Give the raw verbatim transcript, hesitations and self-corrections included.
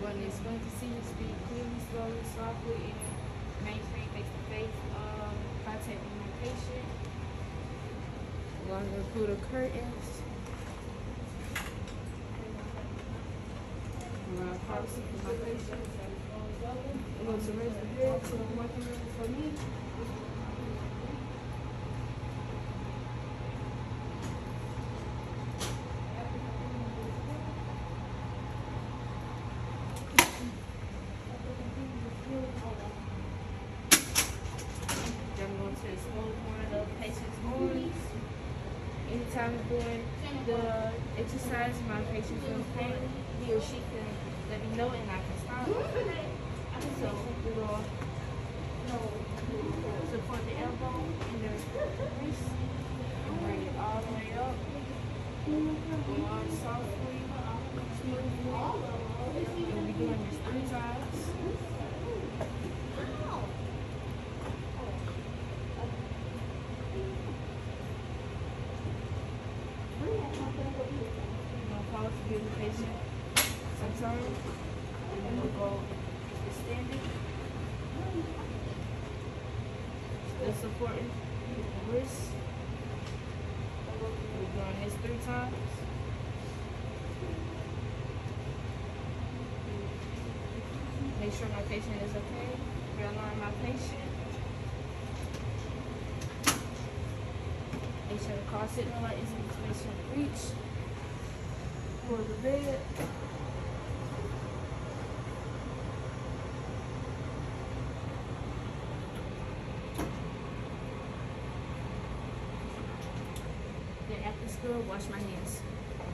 going to explain to see you speak clearly, slowly, softly, and maintain face-to-face um, contact with my patient. I'm going to pull the curtains. I'm going to policy for my patient. I'm going to raise the bed to the working room for me. Anytime during the exercise, my patient feels pain, he or she can let me know and I can stop. So we will support the elbow and the wrist and bring it all the way up. Go on softly, smoothly. We'll be doing this three times. Give the patient some time, and then we'll go extended. Still supporting the wrist. We're doing this three times. Make sure my patient is okay. Realign my patient. Make sure the car signal light is in this patient reach. For the bed. Then after school, wash my hands.